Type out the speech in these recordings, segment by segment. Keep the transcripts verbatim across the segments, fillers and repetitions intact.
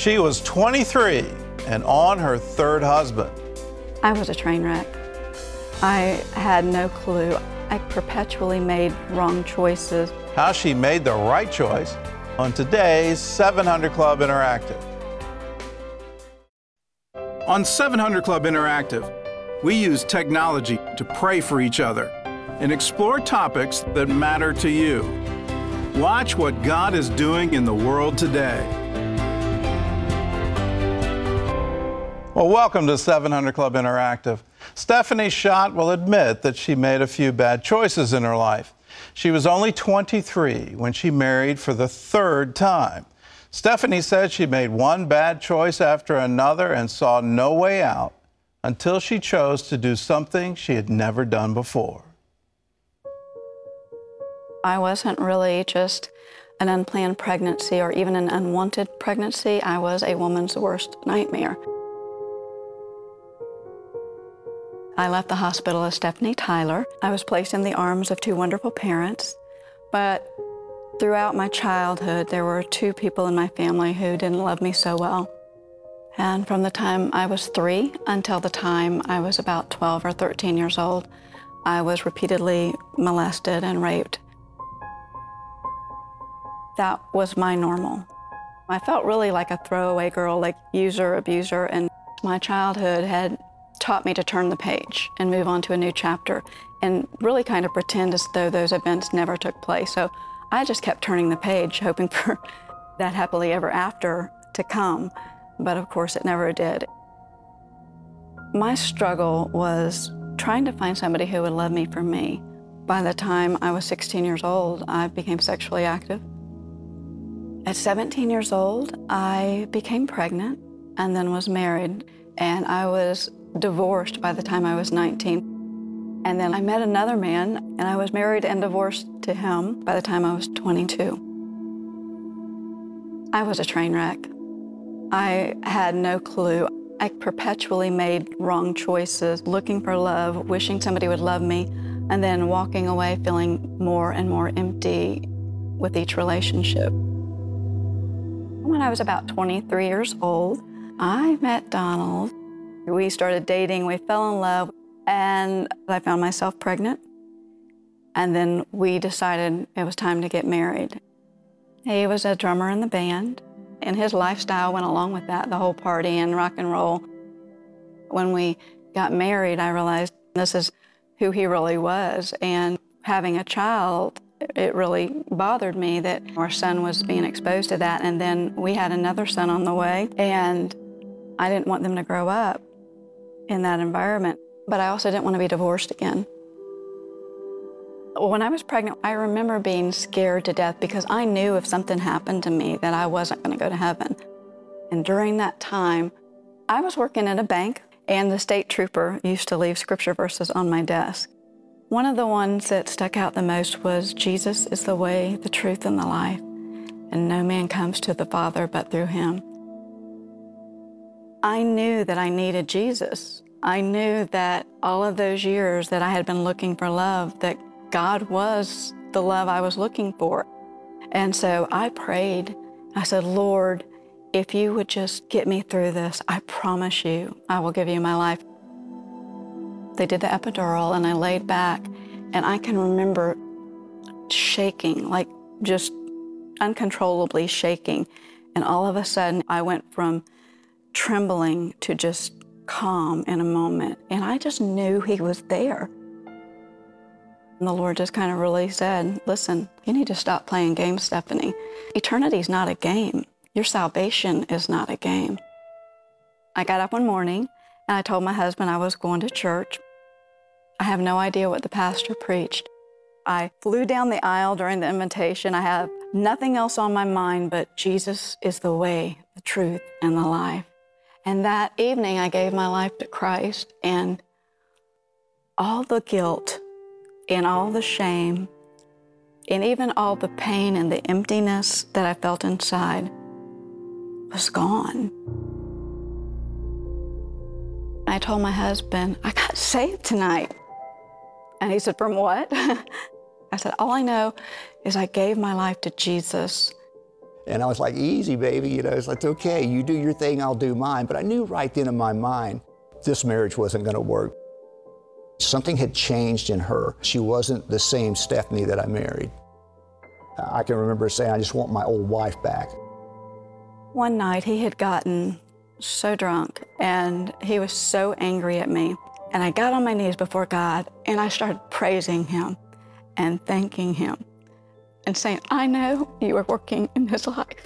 She was twenty-three and on her third husband. I was a train wreck. I had no clue. I perpetually made wrong choices. How she made the right choice on today's seven hundred Club Interactive. On seven hundred Club Interactive, we use technology to pray for each other and explore topics that matter to you. Watch what God is doing in the world today. Well, welcome to seven hundred Club Interactive. Stephanie Schott will admit that she made a few bad choices in her life. She was only twenty-three when she married for the third time. Stephanie said she made one bad choice after another and saw no way out until she chose to do something she had never done before. I wasn't really just an unplanned pregnancy or even an unwanted pregnancy. I was a woman's worst nightmare. I left the hospital as Stephanie Tyler. I was placed in the arms of two wonderful parents, but throughout my childhood, there were two people in my family who didn't love me so well. And from the time I was three until the time I was about twelve or thirteen years old, I was repeatedly molested and raped. That was my normal. I felt really like a throwaway girl, like user, abuser, and my childhood had taught me to turn the page and move on to a new chapter and really kind of pretend as though those events never took place. So I just kept turning the page, hoping for that happily ever after to come, but of course it never did. My struggle was trying to find somebody who would love me for me. By the time I was sixteen years old, I became sexually active. At seventeen years old, I became pregnant and then was married, and I was divorced by the time I was nineteen. And then I met another man, and I was married and divorced to him by the time I was twenty-two. I was a train wreck. I had no clue. I perpetually made wrong choices, looking for love, wishing somebody would love me, and then walking away feeling more and more empty with each relationship. When I was about twenty-three years old, I met Donald. We started dating, we fell in love, and I found myself pregnant. And then we decided it was time to get married. He was a drummer in the band, and his lifestyle went along with that, the whole party and rock and roll. When we got married, I realized this is who he really was, and having a child, it really bothered me that our son was being exposed to that, and then we had another son on the way, and I didn't want them to grow up in that environment, but I also didn't want to be divorced again. When I was pregnant, I remember being scared to death because I knew if something happened to me that I wasn't going to go to heaven. And during that time, I was working at a bank, and the state trooper used to leave scripture verses on my desk. One of the ones that stuck out the most was, Jesus is the way, the truth, and the life, and no man comes to the Father but through him. I knew that I needed Jesus. I knew that all of those years that I had been looking for love, that God was the love I was looking for. And so I prayed. I said, Lord, if you would just get me through this, I promise you, I will give you my life. They did the epidural, and I laid back, and I can remember shaking, like just uncontrollably shaking. And all of a sudden, I went from trembling to just calm in a moment. And I just knew he was there. And the Lord just kind of really said, listen, you need to stop playing games, Stephanie. Eternity's not a game. Your salvation is not a game. I got up one morning and I told my husband I was going to church. I have no idea what the pastor preached. I flew down the aisle during the invitation. I have nothing else on my mind but Jesus is the way, the truth, and the life. And that evening, I gave my life to Christ, and all the guilt and all the shame and even all the pain and the emptiness that I felt inside was gone. I told my husband, I got saved tonight. And he said, from what? I said, all I know is I gave my life to Jesus, And I was like, easy, baby, you know, it's like, okay, you do your thing, I'll do mine. But I knew right then in my mind, this marriage wasn't gonna work. Something had changed in her. She wasn't the same Stephanie that I married. I can remember saying, I just want my old wife back. One night he had gotten so drunk and he was so angry at me. And I got on my knees before God and I started praising him and thanking him and saying, I know you are working in his life.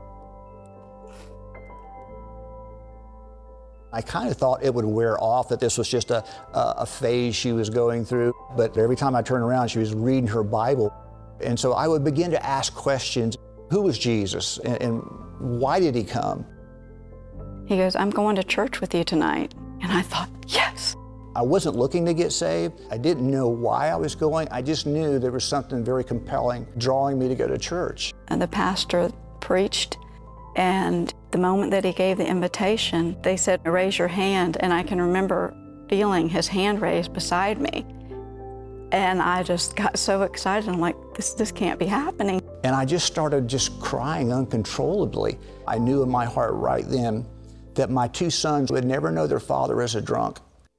I kind of thought it would wear off, that this was just a, a, a phase she was going through. But every time I turned around, she was reading her Bible. And so I would begin to ask questions. Who was Jesus and, and why did he come? He goes, I'm going to church with you tonight. And I thought, yes. I wasn't looking to get saved. I didn't know why I was going. I just knew there was something very compelling drawing me to go to church. And the pastor preached, and the moment that he gave the invitation, they said, raise your hand. And I can remember feeling his hand raised beside me. And I just got so excited. I'm like, this, this can't be happening. And I just started just crying uncontrollably. I knew in my heart right then that my two sons would never know their father as a drunk.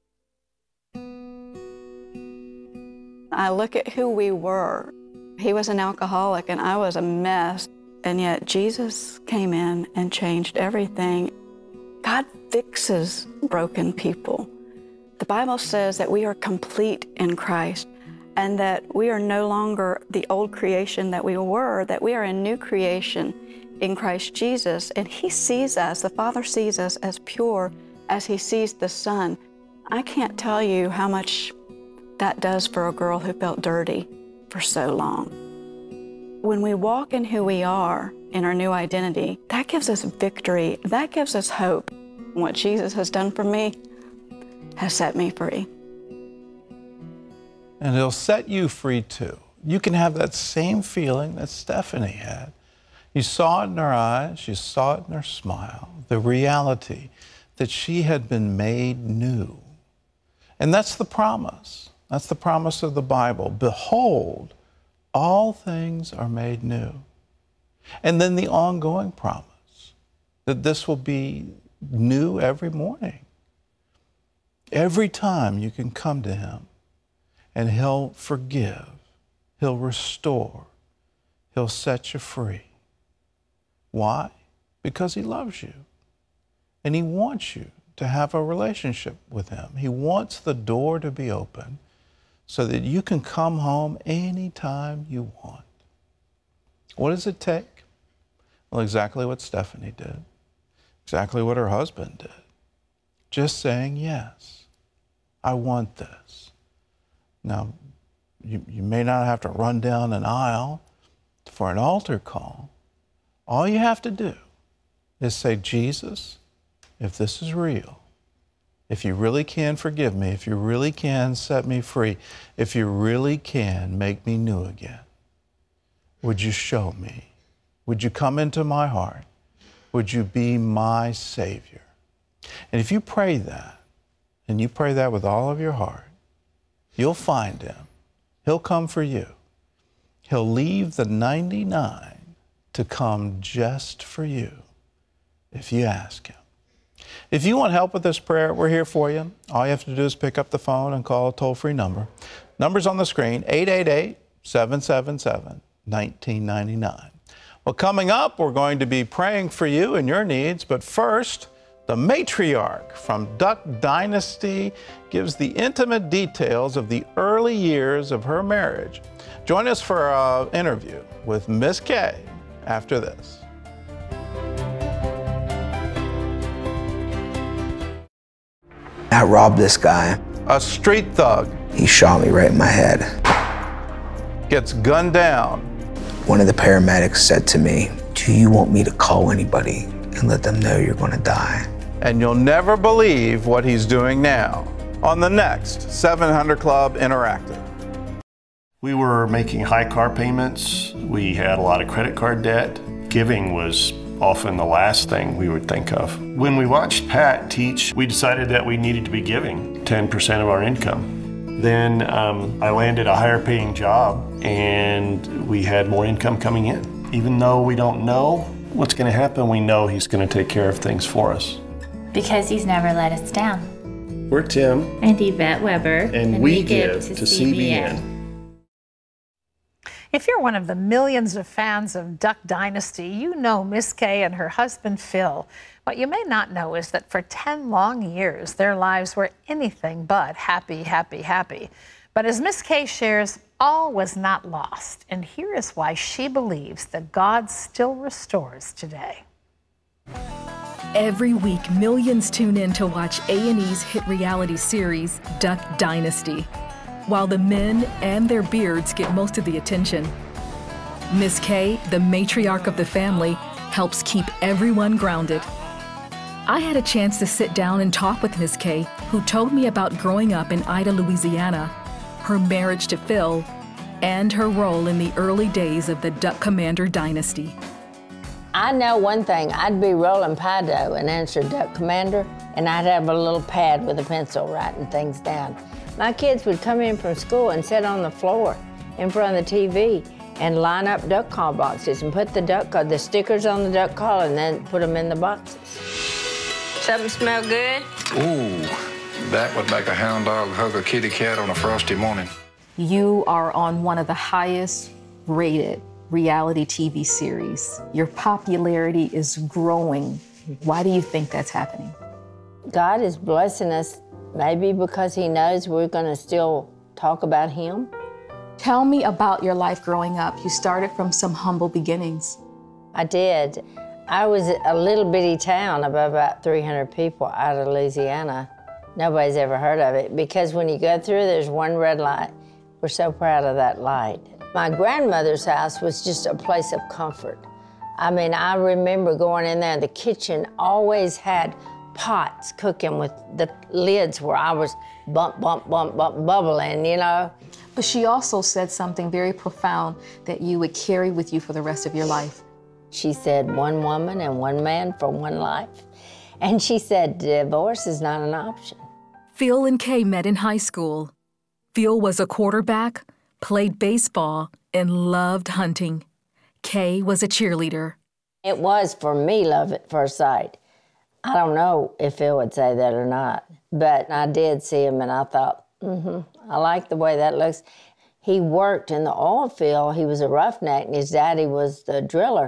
I look at who we were. He was an alcoholic and I was a mess. And yet Jesus came in and changed everything. God fixes broken people. The Bible says that we are complete in Christ and that we are no longer the old creation that we were, that we are a new creation in Christ Jesus. And he sees us, the Father sees us as pure as he sees the Son. I can't tell you how much that does for a girl who felt dirty for so long. When we walk in who we are, in our new identity, that gives us victory, that gives us hope. What Jesus has done for me has set me free. And he'll set you free too. You can have that same feeling that Stephanie had. You saw it in her eyes, you saw it in her smile, the reality that she had been made new. And that's the promise. That's the promise of the Bible. Behold, all things are made new. And then the ongoing promise that this will be new every morning. Every time you can come to him and he'll forgive, he'll restore, he'll set you free. Why? Because he loves you and he wants you to have a relationship with him. He wants the door to be open so that you can come home anytime you want. What does it take? Well, exactly what Stephanie did, exactly what her husband did. Just saying, yes, I want this. Now, you, you may not have to run down an aisle for an altar call. All you have to do is say, Jesus, if this is real, if you really can forgive me, if you really can set me free, if you really can make me new again, would you show me? Would you come into my heart? Would you be my Savior? And if you pray that, and you pray that with all of your heart, you'll find him. He'll come for you. He'll leave the ninety-nine to come just for you if you ask him. If you want help with this prayer, we're here for you. All you have to do is pick up the phone and call a toll-free number. Number's on the screen, eight eight eight, seven seven seven, one nine nine nine. Well, coming up, we're going to be praying for you and your needs, but first, the matriarch from Duck Dynasty gives the intimate details of the early years of her marriage. Join us for an interview with Miss Kay after this. I robbed this guy. A street thug He shot me right in my head. gets gunned down. One of the paramedics said to me, do you want me to call anybody and let them know you're gonna die? And you'll never believe what he's doing now on the next seven hundred Club Interactive. We were making high car payments. We had a lot of credit card debt. Giving was often the last thing we would think of. When we watched Pat teach, we decided that we needed to be giving ten percent of our income. Then um, I landed a higher paying job and we had more income coming in. Even though we don't know what's going to happen, we know He's going to take care of things for us. Because He's never let us down. We're Tim. And Yvette Weber. And, and we, we give to, to C B N. If you're one of the millions of fans of Duck Dynasty, you know Miss Kay and her husband Phil. What you may not know is that for ten long years, their lives were anything but happy, happy, happy. But as Miss Kay shares, all was not lost. And here is why she believes that God still restores today. Every week, millions tune in to watch A and E's hit reality series, Duck Dynasty, while the men and their beards get most of the attention. Miss Kay, the matriarch of the family, helps keep everyone grounded. I had a chance to sit down and talk with Miss Kay, who told me about growing up in Ida, Louisiana, her marriage to Phil, and her role in the early days of the Duck Commander dynasty. I know one thing, I'd be rolling pie dough and answer Duck Commander, and I'd have a little pad with a pencil writing things down. My kids would come in from school and sit on the floor in front of the T V and line up duck call boxes and put the duck call, the stickers on the duck call, and then put them in the boxes. Something smell good? Ooh, that would make a hound dog hug a kitty cat on a frosty morning. You are on one of the highest rated reality T V series. Your popularity is growing. Why do you think that's happening? God is blessing us, maybe because He knows we're going to still talk about Him. Tell me about your life growing up. You started from some humble beginnings. I did. I was a little bitty town of about three hundred people out of Louisiana. Nobody's ever heard of it, because when you go through, there's one red light. We're so proud of that light. My grandmother's house was just a place of comfort. I mean, I remember going in there, the kitchen always had pots cooking with the lids where I was bump, bump, bump, bump, bubbling, you know. But she also said something very profound that you would carry with you for the rest of your life. She said, one woman and one man for one life. And she said, divorce is not an option. Phil and Kay met in high school. Phil was a quarterback, played baseball, and loved hunting. Kay was a cheerleader. It was, for me, love at first sight. I don't know if Phil would say that or not, but I did see him and I thought, mm-hmm, I like the way that looks. He worked in the oil field. He was a roughneck and his daddy was the driller.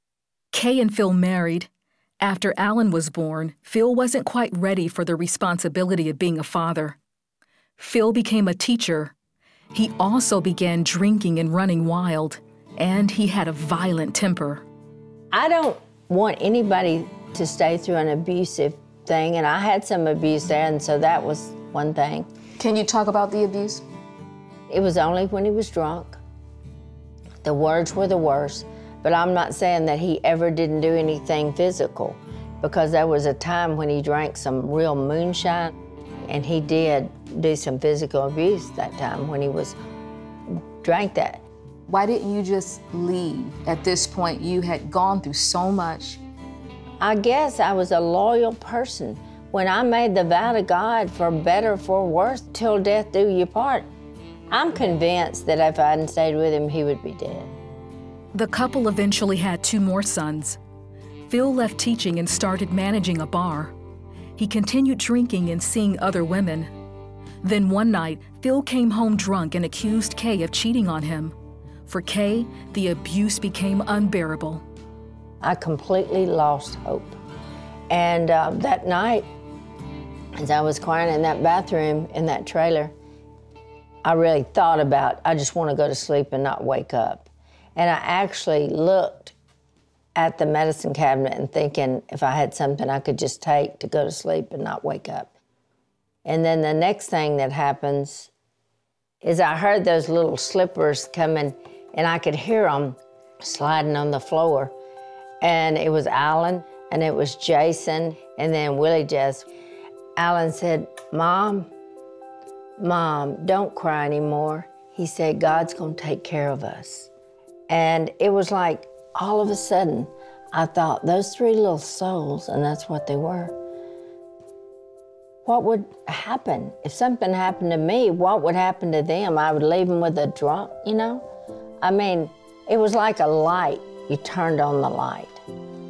Kay and Phil married. After Alan was born, Phil wasn't quite ready for the responsibility of being a father. Phil became a teacher. He also began drinking and running wild, and he had a violent temper. I don't want anybody to stay through an abusive thing, and I had some abuse there, and so that was one thing. Can you talk about the abuse? It was only when he was drunk. The words were the worst, but I'm not saying that he ever didn't do anything physical, because there was a time when he drank some real moonshine, and he did do some physical abuse that time when he was drank that. Why didn't you just leave? At this point, you had gone through so much. I guess I was a loyal person. When I made the vow to God, for better or for worse, till death do you part, I'm convinced that if I hadn't stayed with him, he would be dead. The couple eventually had two more sons. Phil left teaching and started managing a bar. He continued drinking and seeing other women. Then one night, Phil came home drunk and accused Kay of cheating on him. For Kay, the abuse became unbearable. I completely lost hope. And uh, that night, as I was crying in that bathroom in that trailer, I really thought about, I just want to go to sleep and not wake up. And I actually looked at the medicine cabinet and thinking if I had something I could just take to go to sleep and not wake up. And then the next thing that happens is I heard those little slippers coming, and I could hear them sliding on the floor. And it was Alan, and it was Jason, and then Willie Jess. Alan said, Mom, Mom, don't cry anymore. He said, God's gonna take care of us. And it was like, all of a sudden, I thought, those three little souls, and that's what they were, what would happen? If something happened to me, what would happen to them? I would leave them with a drunk, you know? I mean, it was like a light. You turned on the light.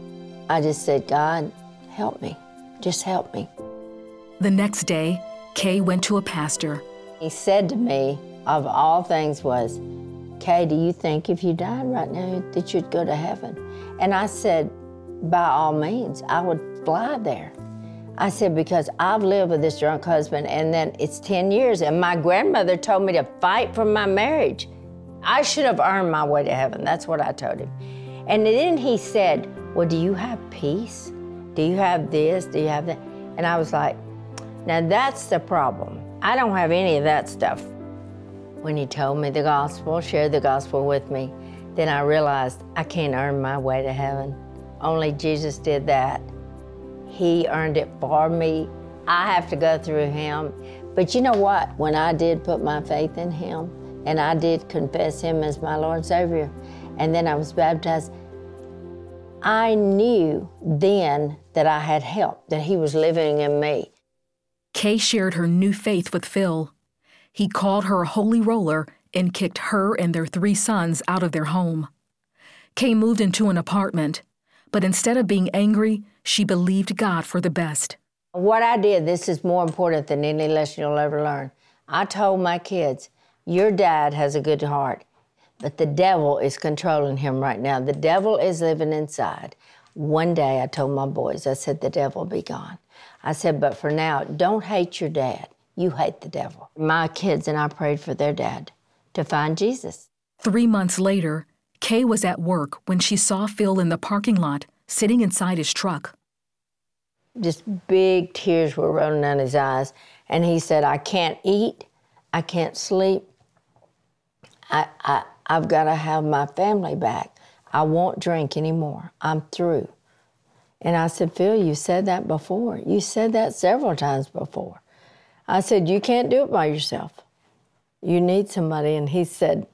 I just said, God, help me. Just help me. The next day, Kay went to a pastor. He said to me, of all things was, Kay, do you think if you died right now that you'd go to heaven? And I said, by all means, I would fly there. I said, because I've lived with this drunk husband, and then it's ten years, and my grandmother told me to fight for my marriage. I should have earned my way to heaven. That's what I told him. And then he said, well, do you have peace? Do you have this? Do you have that? And I was like, now that's the problem. I don't have any of that stuff. When he told me the gospel, shared the gospel with me, then I realized I can't earn my way to heaven. Only Jesus did that. He earned it for me. I have to go through him. But you know what? When I did put my faith in him, and I did confess him as my Lord and Savior, and then I was baptized, I knew then that I had help, that he was living in me. Kay shared her new faith with Phil. He called her a holy roller and kicked her and their three sons out of their home. Kay moved into an apartment, but instead of being angry, she believed God for the best. What I did, this is more important than any lesson you'll ever learn. I told my kids, your dad has a good heart, but the devil is controlling him right now. The devil is living inside. One day I told my boys, I said, the devil be gone. I said, but for now, don't hate your dad. You hate the devil. My kids and I prayed for their dad to find Jesus. Three months later, Kay was at work when she saw Phil in the parking lot, sitting inside his truck. Just big tears were rolling down his eyes. And he said, I can't eat, I can't sleep. I, I, I've got to have my family back. I won't drink anymore. I'm through. And I said, Phil, you said that before. You said that several times before. I said, you can't do it by yourself. You need somebody. And he said,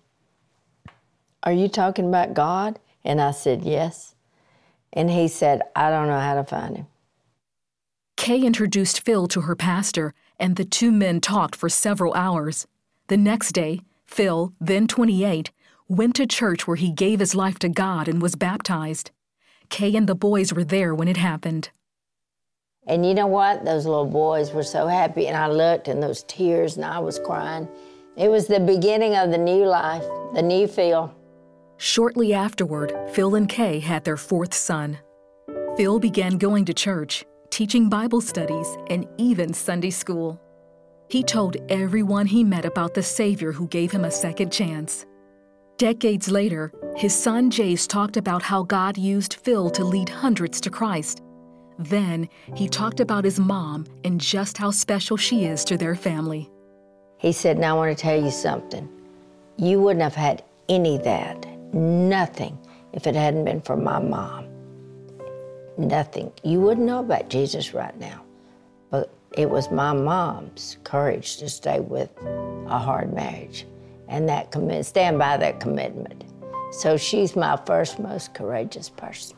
are you talking about God? And I said, yes. And he said, I don't know how to find him. Kay introduced Phil to her pastor, and the two men talked for several hours. The next day, Phil, then twenty-eight, went to church where he gave his life to God and was baptized. Kay and the boys were there when it happened. And you know what? Those little boys were so happy, and I looked, and those tears, and I was crying. It was the beginning of the new life, the new Phil. Shortly afterward, Phil and Kay had their fourth son. Phil began going to church, teaching Bible studies, and even Sunday school. He told everyone he met about the Savior who gave him a second chance. Decades later, his son Jace talked about how God used Phil to lead hundreds to Christ. Then, he talked about his mom and just how special she is to their family. He said, now I want to tell you something. You wouldn't have had any of that, nothing, if it hadn't been for my mom. Nothing. You wouldn't know about Jesus right now. But it was my mom's courage to stay with a hard marriage and that commit, stand by that commitment. So she's my first most courageous person.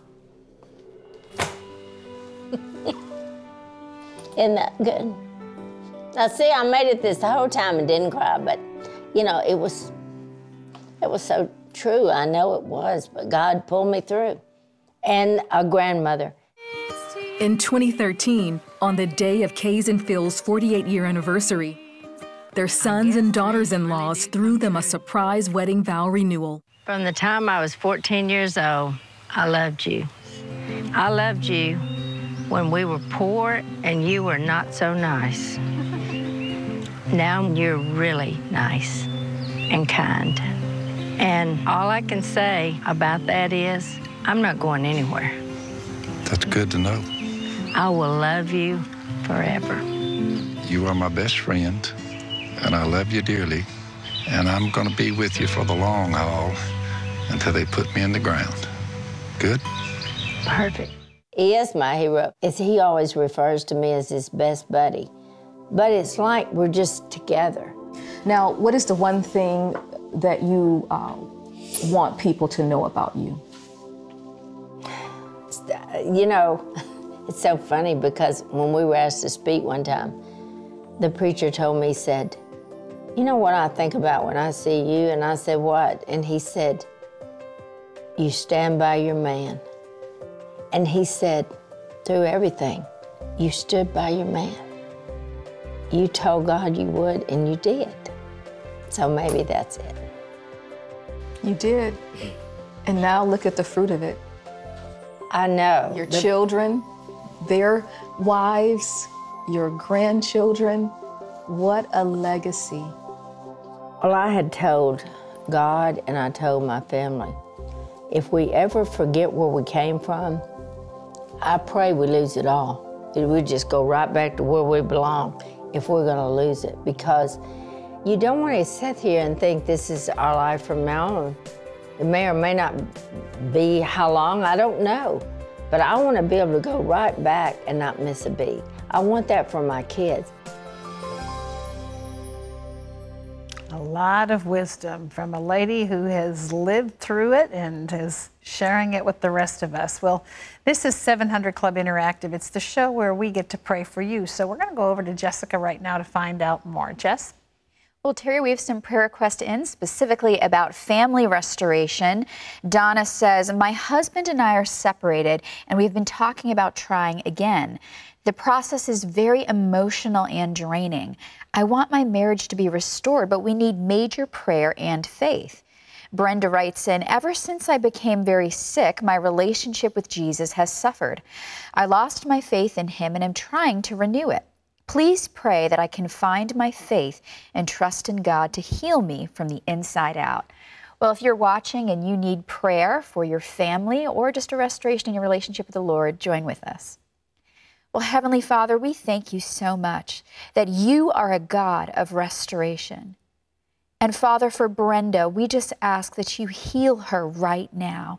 Isn't that good? Now see, I made it this whole time and didn't cry, but you know, it was, it was so true. I know it was, but God pulled me through. And a grandmother. In twenty thirteen, on the day of Kay's and Phil's forty-eight year anniversary, their sons and daughters-in-laws threw them a surprise wedding vow renewal. From the time I was fourteen years old, I loved you. I loved you when we were poor and you were not so nice. Now you're really nice and kind. And all I can say about that is, I'm not going anywhere. That's good to know. I will love you forever. You are my best friend, and I love you dearly, and I'm going to be with you for the long haul until they put me in the ground. Good? Perfect. He is my hero. It's, he always refers to me as his best buddy, but it's like we're just together. Now, what is the one thing that you uh, want people to know about you? You know, it's so funny because when we were asked to speak one time, the preacher told me, he said, you know what I think about when I see you? And I said, what? And he said, you stand by your man. And he said, through everything, you stood by your man. You told God you would, and you did. So maybe that's it. You did. And now look at the fruit of it. I know. Your The- children, their wives, your grandchildren. What a legacy. Well, I had told God and I told my family, if we ever forget where we came from, I pray we lose it all. That we just go right back to where we belong if we're gonna lose it. Because you don't want to sit here and think this is our life from now on. It may or may not be how long, I don't know. But I want to be able to go right back and not miss a beat. I want that for my kids. A lot of wisdom from a lady who has lived through it and is sharing it with the rest of us. Well, this is seven hundred Club Interactive. It's the show where we get to pray for you. So we're going to go over to Jessica right now to find out more. Jess? Well, Terry, we have some prayer requests in specifically about family restoration. Donna says, my husband and I are separated, and we've been talking about trying again. The process is very emotional and draining. I want my marriage to be restored, but we need major prayer and faith. Brenda writes in, ever since I became very sick, my relationship with Jesus has suffered. I lost my faith in him and am trying to renew it. Please pray that I can find my faith and trust in God to heal me from the inside out. Well, if you're watching and you need prayer for your family or just a restoration in your relationship with the Lord, join with us. Well, Heavenly Father, we thank you so much that you are a God of restoration. And Father, for Brenda, we just ask that you heal her right now.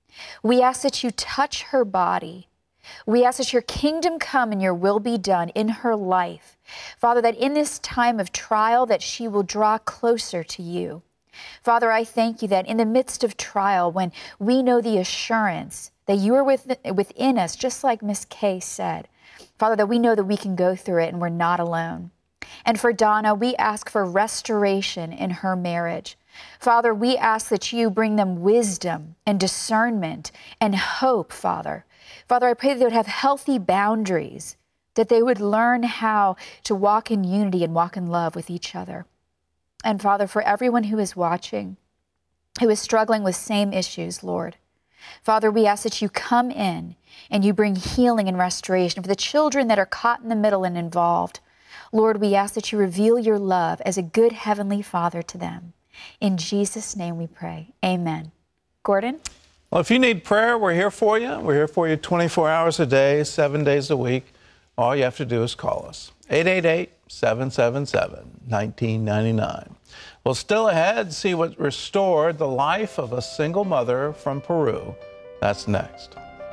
We ask that you touch her body. We ask that your kingdom come and your will be done in her life. Father, that in this time of trial that she will draw closer to you. Father, I thank you that in the midst of trial, when we know the assurance that you are with, within us, just like Miss Kay said, Father, that we know that we can go through it and we're not alone. And for Donna, we ask for restoration in her marriage. Father, we ask that you bring them wisdom and discernment and hope, Father. Father, I pray that they would have healthy boundaries, that they would learn how to walk in unity and walk in love with each other. And Father, for everyone who is watching, who is struggling with same issues, Lord, Father, we ask that you come in and you bring healing and restoration for the children that are caught in the middle and involved. Lord, we ask that you reveal your love as a good heavenly Father to them. In Jesus' name we pray. Amen. Gordon? Well, if you need prayer, we're here for you. We're here for you twenty-four hours a day, seven days a week. All you have to do is call us. eight eight eight, seven seven seven, one nine nine nine. Well, still ahead, see what restored the life of a single mother from Peru. That's next.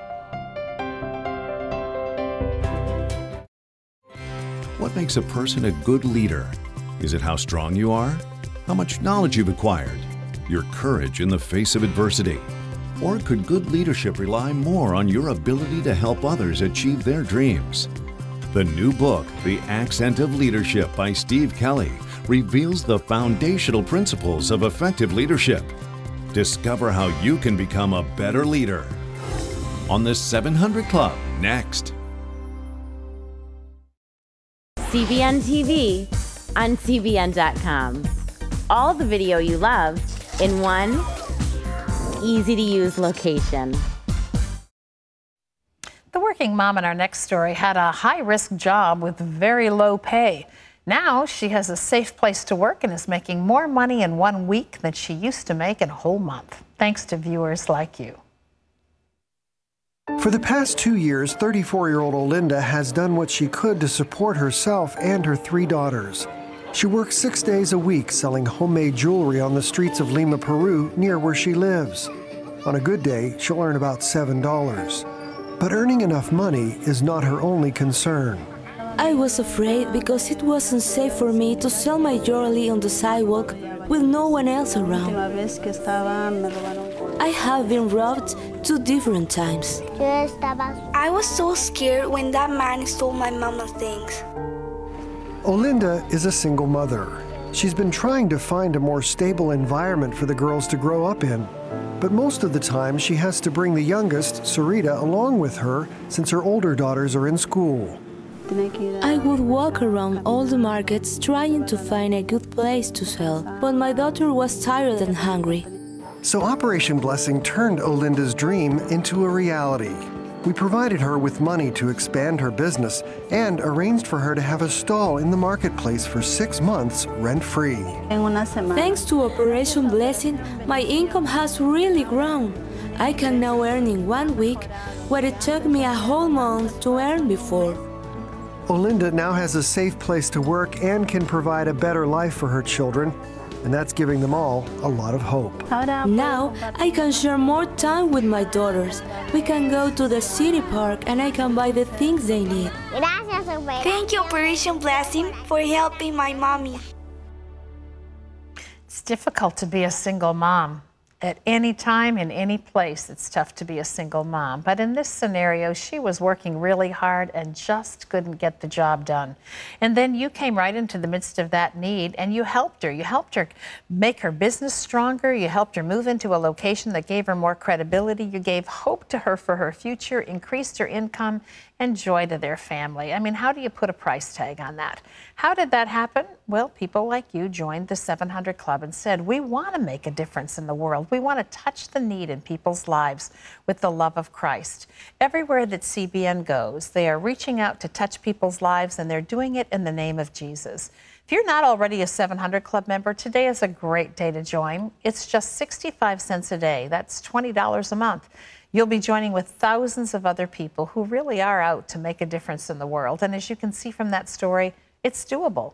What makes a person a good leader? Is it how strong you are? How much knowledge you've acquired? Your courage in the face of adversity? Or could good leadership rely more on your ability to help others achieve their dreams? The new book, The Accent of Leadership by Steve Kelly, reveals the foundational principles of effective leadership. Discover how you can become a better leader. On the seven hundred Club, next. C B N T V on C B N dot com. All the video you love in one easy-to-use location. The working mom in our next story had a high-risk job with very low pay. Now she has a safe place to work and is making more money in one week than she used to make in a whole month, thanks to viewers like you. For the past two years, thirty-four-year-old Olinda has done what she could to support herself and her three daughters. She works six days a week selling homemade jewelry on the streets of Lima, Peru, near where she lives. On a good day, she'll earn about seven dollars. But earning enough money is not her only concern. I was afraid because it wasn't safe for me to sell my jewelry on the sidewalk with no one else around. I have been robbed two different times. I was so scared when that man stole my mama's things. Olinda is a single mother. She's been trying to find a more stable environment for the girls to grow up in. But most of the time, she has to bring the youngest, Sarita, along with her since her older daughters are in school. I would walk around all the markets trying to find a good place to sell, but my daughter was tired and hungry. So Operation Blessing turned Olinda's dream into a reality. We provided her with money to expand her business and arranged for her to have a stall in the marketplace for six months rent-free. Thanks to Operation Blessing, my income has really grown. I can now earn in one week what it took me a whole month to earn before. Olinda now has a safe place to work and can provide a better life for her children, and that's giving them all a lot of hope. Now I can share more time with my daughters. We can go to the city park and I can buy the things they need. Thank you, Operation Blessing, for helping my mommy. It's difficult to be a single mom. At any time, in any place, it's tough to be a single mom. But in this scenario, she was working really hard and just couldn't get the job done. And then you came right into the midst of that need and you helped her. You helped her make her business stronger. You helped her move into a location that gave her more credibility. You gave hope to her for her future, increased her income, and joy to their family. I mean, how do you put a price tag on that? How did that happen? Well, people like you joined the seven hundred Club and said, we want to make a difference in the world. We want to touch the need in people's lives with the love of Christ. Everywhere that C B N goes, they are reaching out to touch people's lives, and they're doing it in the name of Jesus. If you're not already a seven hundred Club member, today is a great day to join. It's just sixty-five cents a day. That's twenty dollars a month. You'll be joining with thousands of other people who really are out to make a difference in the world. And as you can see from that story, it's doable.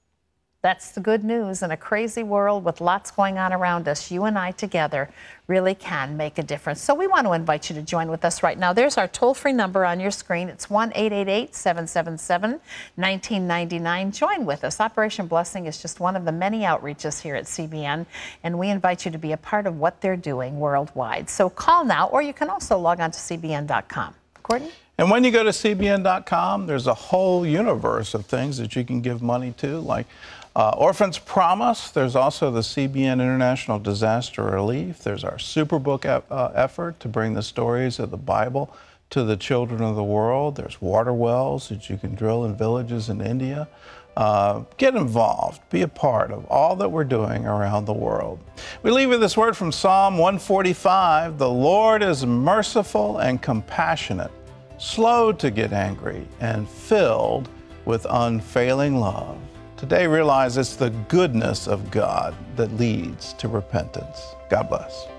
That's the good news. In a crazy world with lots going on around us, you and I together really can make a difference. So we want to invite you to join with us right now. There's our toll-free number on your screen. It's one eight eight eight, seven seven seven, one nine nine nine. Join with us. Operation Blessing is just one of the many outreaches here at C B N, and we invite you to be a part of what they're doing worldwide. So call now, or you can also log on to C B N dot com. Gordon? And when you go to C B N dot com, there's a whole universe of things that you can give money to, like uh, Orphans Promise. There's also the C B N International Disaster Relief. There's our Superbook e uh, effort to bring the stories of the Bible to the children of the world. There's water wells that you can drill in villages in India. Uh, get involved. Be a part of all that we're doing around the world. We leave with this word from Psalm one forty-five. The Lord is merciful and compassionate, slow to get angry, and filled with unfailing love. Today, realize it's the goodness of God that leads to repentance. God bless.